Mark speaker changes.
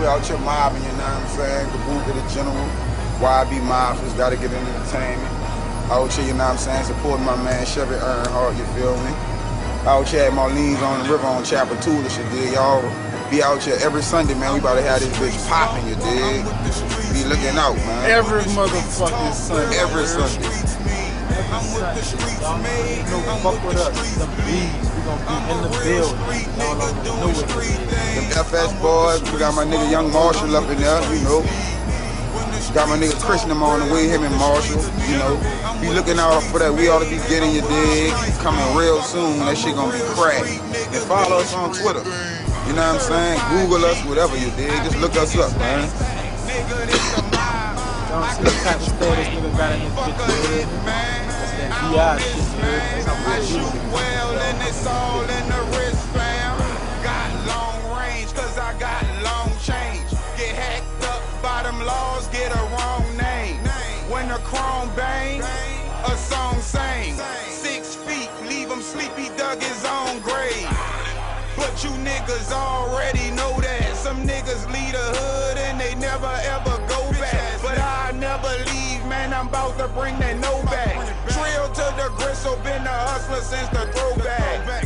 Speaker 1: we out here mobbing, you know what I'm saying? Kabuka the General, YB Mafia, gotta get into entertainment. Out here, you know what I'm saying? Supporting my man Chevy Earnhardt, you feel me? Out here at Marlene's on the river on Chapel 2, this shit, dig. Y'all be out here every Sunday, man. We about to have this bitch popping, you dig? Be looking out, man.
Speaker 2: Every motherfucking Sunday.
Speaker 1: Every Sunday.
Speaker 2: Y'all know, fuck with us. The bees, we gonna be in the building. Y'all know it.
Speaker 1: Them FS boys, we got my nigga Young Marshall up in there, you know. Got my nigga Christian on the way, him and Marshall, you know. Be looking out for that. We ought to be getting your dig. Coming real soon. That shit gonna be cracked. And follow us on Twitter. You know what I'm saying? Google us, whatever you dig. Just look us up, man.
Speaker 2: Y'all see the type of status nigga got in this bitch, man. That's that BI shit, man. That's how we do it.
Speaker 3: Well, and it's all in the wrist, fam. Got long range, cause I got long change. Get hacked up by them laws, get a wrong name. When the chrome bang, a song sing. 6 feet, leave him sleepy, dug his own grave. But you niggas already know that. Some niggas leave the hood and they never ever go back. But I never leave, man, I'm about to bring that no back. Trill to the gristle, been a hustler since the throwback.